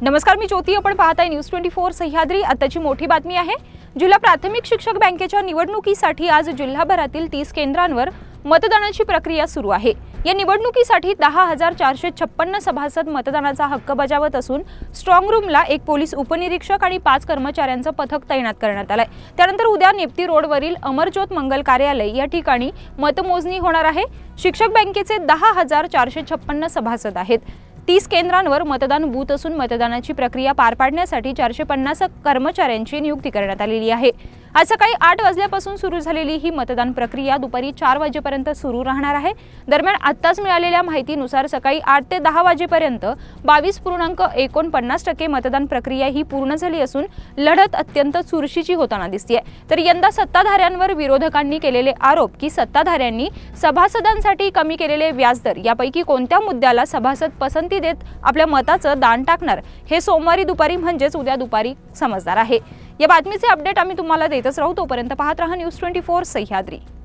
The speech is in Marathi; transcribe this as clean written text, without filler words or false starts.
नमस्कार, मी ज्योती. आपण पाहताय न्यूज 24 सह्याद्री. आताची मोठी बातमी आहे. जिल्हा प्राथमिक शिक्षक बँकेच्या निवडणुकीसाठी आज जिल्हाभरातील 30 केंद्रांवर मतदानाची प्रक्रिया सुरू आहे. या निवडणुकीसाठी 10,456 सभासद मतदानाचा हक्क बजावत असून स्ट्रॉंग रूमला एक पोलीस उपनिरीक्षक आणि 5 कर्मचाऱ्यांचं पथक तैनात करण्यात आलंय. त्यानंतर उद्या नेप्ती रोडवरील अमरज्योत मंगल कार्यालय या ठिकाणी मतमोजणी होणार आहे. शिक्षक बँकेचे 10,456 सभासद आहेत. 30 केंद्रांवर मतदान बूथ असून मतदानाची प्रक्रिया पार पाडण्यासाठी 450 कर्मचाऱ्यांची नियुक्ती करण्यात आलेली आहे. आज सकाळी 8 वाजल्यापासून सुरू झालेली ही मतदान प्रक्रिया दुपारी 4 वाजेपर्यंत सुरू राहणार आहे. दरम्यान आत्ताच मिळालेल्या माहितीनुसार सकाळी 8 ते 10 वाजेपर्यंत 22.49% मतदान प्रक्रिया ही पूर्ण झाली असून लढत अत्यंत चुरशीची होताना दिसते. तर यंदा सत्ताधाऱ्यांवर विरोधकांनी केलेले आरोप की सत्ताधाऱ्यांनी सभासदांसाठी कमी केलेले व्याजदर यापैकी कोणत्या मुद्द्याला सभासद पसंती देत आपल्या मताचं दान टाकणार हे सोमवारी दुपारी म्हणजेच उद्या दुपारी समजणार आहे. या बातमीचे अपडेट आम्ही तुम्हाला देतच राहू. तोपर्यंत पाहत रहा न्यूज 24 सह्याद्री.